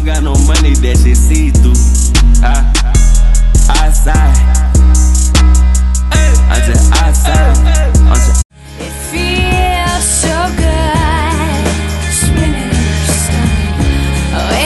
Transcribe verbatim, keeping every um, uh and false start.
got no money, that shit see through. I